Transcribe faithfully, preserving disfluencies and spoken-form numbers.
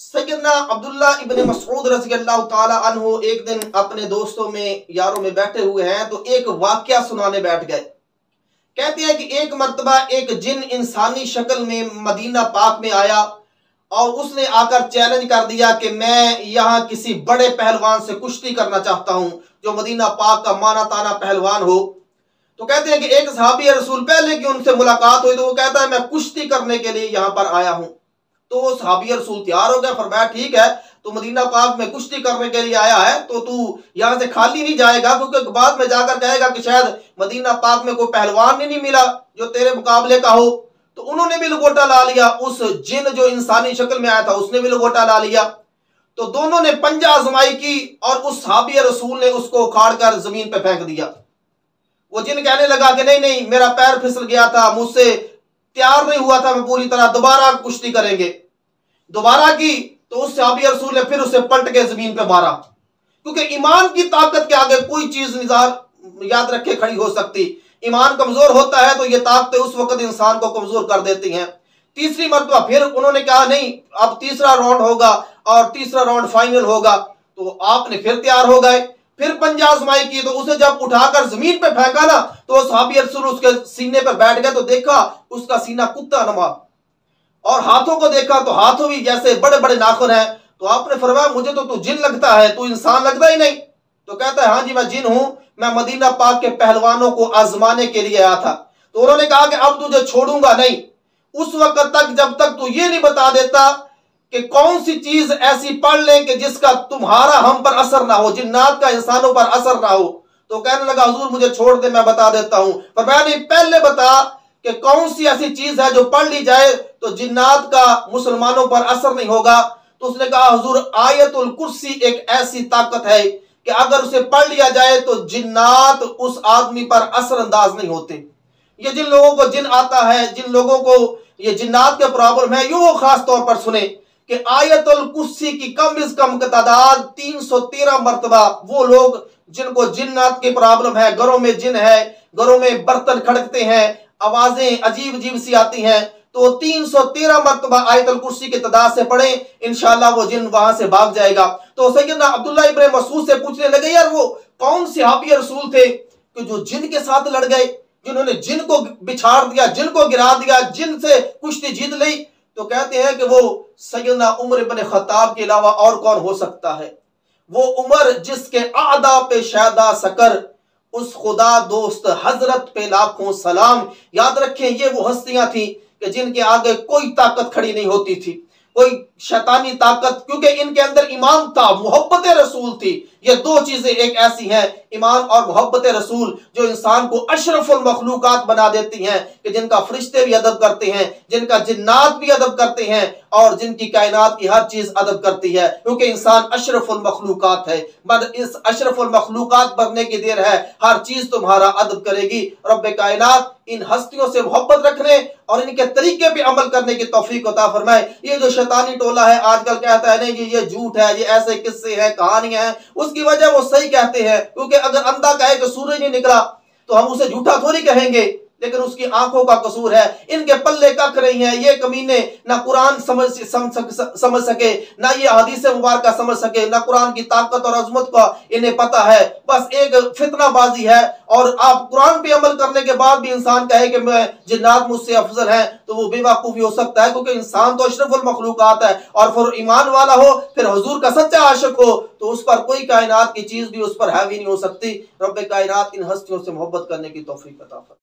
सैयदना अब्दुल्ला इब्न मसऊद रज़ियल्लाहु ताला अन्हु एक दिन अपने दोस्तों में यारों में बैठे हुए हैं तो एक वाकया सुनाने बैठ गए। कहते हैं कि एक मर्तबा एक जिन इंसानी शक्ल में मदीना पाक में आया और उसने आकर चैलेंज कर दिया कि मैं यहाँ किसी बड़े पहलवान से कुश्ती करना चाहता हूँ जो मदीना पाक का माना ताना पहलवान हो। तो कहते हैं कि एक सहाबी रसूल पहले की उनसे मुलाकात हुई तो वो कहता है मैं कुश्ती करने के लिए यहाँ पर आया हूँ। तो वो सहाबी रसूल तैयार हो गया, फरमाया ठीक है तो मदीना पाक में कुश्ती करने के लिए आया है तो तू यहाँ से खाली नहीं जाएगा, क्योंकि बाद में जाकर कहेगा कि शायद मदीना पाक में कोई पहलवान ही नहीं मिला जो तेरे मुकाबले का हो। तो उन्होंने भी लंगोटा ला लिया, उस जिन जो इंसानी शक्ल में आया था उसने भी लंगोटा ला लिया। तो दोनों ने पंजा आजमाई की और उस सहाबी रसूल ने उसको उखाड़ कर जमीन पे फेंक दिया। वो जिन कहने लगा कि नहीं नहीं मेरा पैर फिसल गया था, मुझसे तैयार नहीं हुआ था मैं पूरी तरह, दोबारा कुश्ती करेंगे। दोबारा की तो उस सहाबी रसूल ने फिर उसे पलट के जमीन पे मारा, क्योंकि ईमान की ताकत के आगे कोई चीज निजार याद रखे खड़ी हो सकती। ईमान कमजोर होता है तो ये ताकतें उस वक्त इंसान को कमजोर कर देती हैं। तीसरी मरतबा फिर उन्होंने कहा नहीं अब तीसरा राउंड होगा और तीसरा राउंड फाइनल होगा। तो आपने फिर तैयार हो गए, फिर पंजा आजमाई की तो उसे जब उठाकर जमीन पे फेंका ना तो सहाबी रसूल उसके सीने पर बैठ गए तो देखा उसका सीना कुत्ता नमा, और हाथों को देखा तो हाथों भी जैसे बड़े बड़े नाखून हैं। तो आपने फरमाया मुझे तो तू जिन लगता है, तू इंसान लगता ही नहीं। तो कहता है हाँ जी मैं जिन हूं, मैं मदीना पाक के पहलवानों को आजमाने के लिए आया था। तो उन्होंने कहा कि अब तुझे छोड़ूंगा नहीं उस वक्त तक जब तक तू ये नहीं बता देता कि कौन सी चीज ऐसी पढ़ लें कि जिसका तुम्हारा हम पर असर ना हो, जिन्नात का इंसानों पर असर ना हो। तो कहने लगा हुजूर मुझे छोड़ दे मैं बता देता हूं। पर मैंने पहले बता कि कौन सी ऐसी चीज है जो पढ़ ली जाए तो जिन्नात का मुसलमानों पर असर नहीं होगा। तो उसने कहा हुजूर आयतुल कुर्सी एक ऐसी ताकत है कि अगर उसे पढ़ लिया जाए तो जिन्नात उस आदमी पर असरअंदाज नहीं होते। ये जिन लोगों को जिन आता है, जिन लोगों को ये जिन्नात के प्रॉब्लम है, यो खास तौर पर सुने कि आयतुल कुर्सी की कम इज कम की तादाद तीन सौ तेरह मरतबा वो लोग जिनको जिन्नात की प्रॉब्लम है, घरों में जिन है, घरों में बर्तन खड़कते हैं, आवाजें अजीब अजीब सी आती हैं, तो तीन सौ तेरह मरतबा आयतुल कुर्सी की तादाद से पढ़े इंशाअल्लाह वो जिन वहां से भाग जाएगा। तो सैयदना अब्दुल्ला इब्न मसऊद से पूछने लगे यार वो कौन सहाबी रसूल थे कि जो जिन के साथ लड़ गए, जिन्होंने जिन को बिछाड़ दिया, जिन को गिरा दिया, जिन से कुश्ती जीत ली। तो कहते हैं कि वो सैयदना उमर इब्न खत्ताब के अलावा और कौन हो सकता है। वो उमर जिसके आदा पे शायदा सकर उस खुदा दोस्त हजरत पे लाखों सलाम। याद रखें ये वो हस्तियां थी कि जिनके आगे कोई ताकत खड़ी नहीं होती थी, कोई शैतानी ताकत, क्योंकि इनके अंदर ईमान था, मोहब्बत रसूल थी। ये दो चीजें एक ऐसी हैं, ईमान और मोहब्बत रसूल, जो इंसान को अशरफुल मखलूकात बना देती हैं कि जिनका फरिश्ते भी अदब करते हैं, जिनका जिन्नात भी अदब करते हैं और जिनकी कायनात की हर चीज अदब करती है, क्योंकि इंसान अशरफुल मखलूकात है। बस इस अशरफुल मखलूकात बनने की देर है, हर चीज तुम्हारा अदब करेगी। रब्बे कायनात इन हस्तियों से मोहब्बत रखने और इनके तरीके पे अमल करने की तौफीक अता फरमाए। ये जो शैतानी टोला है आजकल कहता है नहीं जी ये झूठ है, ये ऐसे किस्से हैं, कहानियां हैं, उसकी वजह वो सही कहते हैं, क्योंकि अगर अंधा कहे कि सूरज नहीं निकला तो हम उसे झूठा थोड़ी कहेंगे, लेकिन उसकी आंखों का कसूर है। इनके पल्ले कख रही हैं, ये कमीने ना कुरान समझ समझ समझ सके, ना ये हदीस मुबारक समझ सके, ना कुरान की ताकत और अजमत का इन्हें पता है। बस एक फितनाबाजी है, और आप कुरान पे अमल करने के बाद भी इंसान कहे कि मैं जिन्नात मुझसे अफजल हैं तो वो बेवकूफी हो सकता है, क्योंकि इंसान तो अशरफुल मखलूकात है। और फिर ईमान वाला हो, फिर हुजूर का सच्चा आशिक हो तो उस पर कोई कायनात की चीज भी उस पर हावी नहीं हो सकती। रब्बे कायनात इन हस्तियों से मोहब्बत करने की तौफीक अता फरमाए।